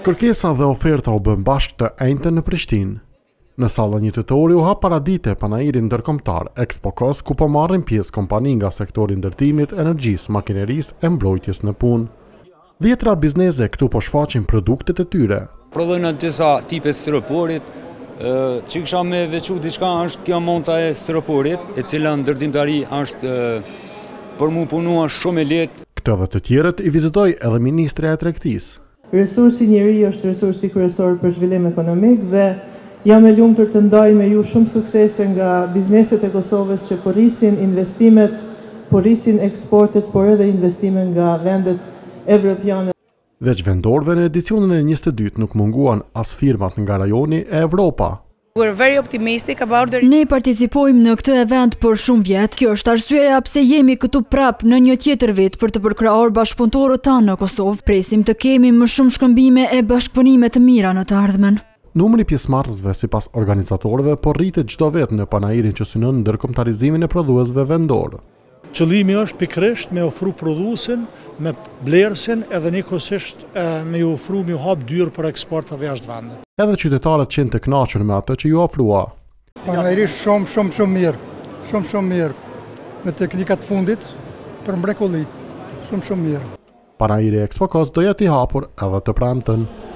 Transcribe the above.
Kërkesa dhe oferta u bën bashkë të enjte në Prishtinë. Në sallën 1 tetori u hap paradite panairin ndërkombëtar ExpoCos, ku po marrin pjesë kompani nga sektori ndërtimit, energjisë, makinerisë e mbrojtjes në punë. 10 biznese këtu po shfaqin produktet e tyre. Prodhojnë disa tipe stiroporit, që kisha me veçu diçka është kjo monta e stiroporit, e cila ndërtimtari është për mu punua shumë e lehtë. Këtë dhe të tjerët i vizitoi edhe Ministrja e Tregtisë. Resursi njeri është resursi kryesor për zhvillim ekonomik dhe jam e lumtur të ndaj me ju shumë suksese nga bizneset e Kosovës që po rrisin investimet, po rrisin eksportet, por edhe investimet nga vendet evropiane. Veç vendorëve në edicionin e 22 nuk munguan as firmat nga rajoni e Evropa. Ne participojmë në këtë event për shumë vjet. Kjo është arsyeja pse jemi këtu prap në një tjetër vit për të përkrahur bashkëpunëtorët tanë në Kosovë. Presim të kemi më shumë shkëmbime e bashkëpunime të mira në të ardhmen. Numri pjesëmarrësve sipas organizatorëve po rritet çdo vit në panairin që synon ndërkombëtarizimin e prodhuesve vendor. Qëllimi është pikërisht me ofru prodhuesin, me blerësin edhe njëkohësisht me ju ofru me hap dyrë për eksport edhe jashtë vendit. Edhe qytetarët qenë të kënaqur me atë që ju ofrua. Panairi shumë mirë, me teknikat fundit për mrekulli, shumë mirë. Panairi ExpoCos do jetë i hapur edhe të premten.